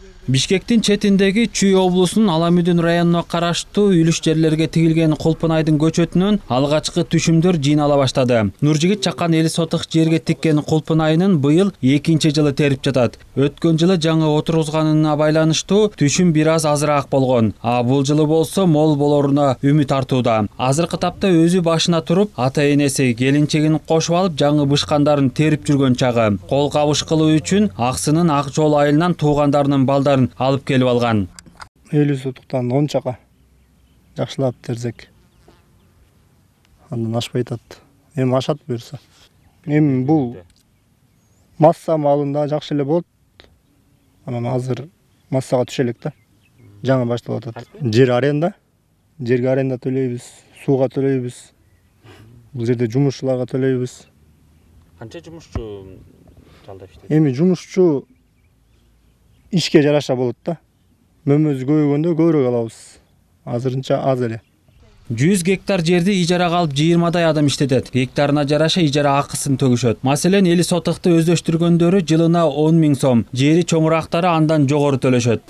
Бишкектин четиндеги Чүй облусунун Аламүдүн районуна караштуу үлүш жерлерге тигилген Кулпунайдын көчөтүнөн алгачкы түшүмдөр жыйнала баштады. Нуржигит Чакан 50 сотык жерге тиккен Кулпунайынын быйыл 2-нчи жылы терип жатат. Өткөн жылы жаңы отургузганына байланыштуу түшүм бир аз азыраак болгон. А бул жылы болсо мол болоруна үмүт артууда. Азыркы тапта өзү башына туруп, ата-энеси келинчегин кошуп алып жаңы бышкандарын терип жүргөн чагы. Кол кабыш кылуу үчүн Аксынын Ак Жол айылынан туугандарынын балдарын алып келип алган. 50 сотуктан 10 чака жакшылап терсек. Андан ашпай атат. Эми ашат буюрса. Эми бул масса малында жакшы эле болот. Анан азыр массага түшө элек да. Жаңы башталып атат. Жер аренда. Жерге аренда төлөйбүз, сууга төлөйбүз. Бул жерде жумушчуларга төлөйбүз. Канча жумушчу жалдап иштейт? Эми жумушчу ишке жараша болот да. Мөмөз көбөйгөндө көбүрөөк алабыз. Азырынча аз эле. 100 гектар жерди ижарага алып 20дай адам иштетет. Гектарына жараша ижара акысын төгүшөт. Маселен 50 сотыкты өздөштүргөндөрү жылына 10 000 сом, жери чоңурактары андан жогору төлөшөт.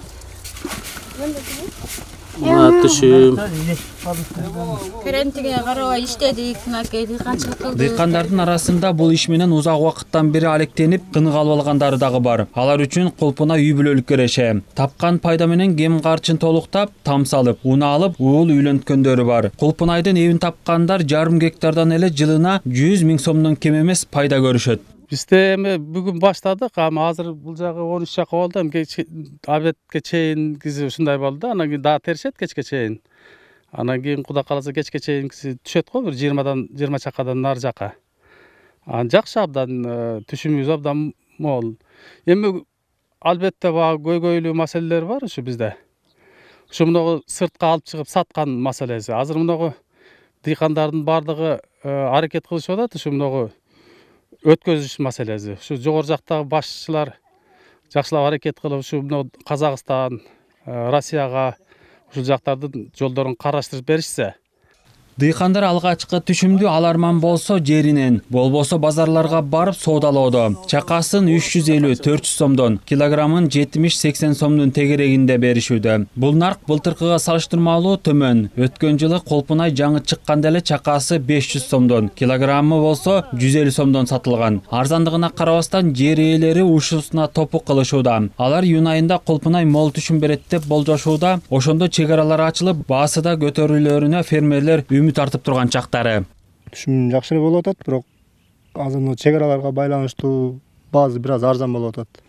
Түшүм. Керентиге карабай иштедик, мынакей дыйканчылык кылдык. Дыйкандардын арасында бул иш менен узак убакыттан бери алектенип, тынык алып алгандары дагы бар. Алар үчүн Кулпунай үй бүлөлүк кереше. Тапкан пайда менен кем карчын толуктап, там салып, уна алып, уул үйлөнткөндөрү бар. Кулпунайдын эбин тапкандар жарым гектардан эле жылына 100 000 сомдон кем эмес пайда көрүшөт. Бизде эми бүгүн баштадык, ама азыр бул жагы 13 чака болду, обедке чейин ушундай болду да, анан кийин дагы теришет кечке чейин. Анан кийин Кудай кааласа кечке чейин түшөт го, бир 20 чакадан нары жака. Жакшы абдан түшүмүбүз абдан мол. Эми албетте баягы көйгөйлүү маселелер бар ушу бизде. Ушу мунагу сыртка алып чыгып саткан маселеси. Азыр мунагу дыйкандардын бардыгы аракет кылышып атат, ушу мунагу өткөзүш маселеси. Ушу жогору жактагы башчылар жакшылап аракет кылып, ушу Казакстан, Россияга ушул жактардын жолдорун караштырып беришсе. Дыйкандар алгачкы түшүмдү аларман болсо жеринен, болбосо базарларга барып соодалоодо. Чакасын 350-400 сомдон, килограммын 70-80 сомдун тегерегинде беришүүдө. Бул нарк былтыркыга салыштырмалуу төмөн. Өткөн жылы Кулпунай жаңы чыкканда эле чакасы 500 сомдон, килограммы болсо 150 сомдон сатылган. Арзандыгына карабастан жер ээлери ушусуна топук кылышууда. Алар июнь айында Кулпунай мол түшүм берет деп болжошууда. Ошондо чек аралар ачылып, баасы да көтөрүлөрүнө фермерлер тартып турган чактары. Түшүм жакшы эле болуп атат, бирок азыр чек араларга байланыштуу баазы бир аз арзан болуп атат.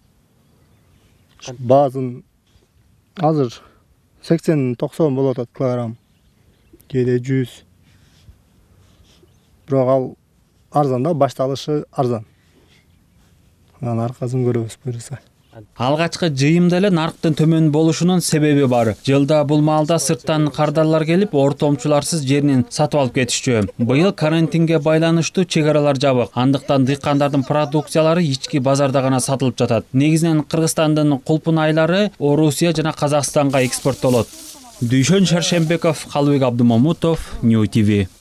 Баазын азыр 80-90 болуп атат килограмм. Кээде 100. Бирок ал арзан да, башталышы арзан. Анан аркасын көрөбүз буюрса. Алгачкы жыйымда эле нарктын төмөн болушунун себеби бар. Жылда бул маалда сырттан кардарлар келип, ортомчуларсыз жеринин сатып алып кетишчү. Быйыл карантинге байланыштуу чек аралар жабык. Андыктан дыйкандардын продукциялары ички базарда гана сатылып жатат. Негизинен Кыргызстандын Кулпунайлары Орусия жана Казакстанга экспорттолот. Дүйшөн Шаршембеков, Калыбек Абдымамутов, Нью ТВ.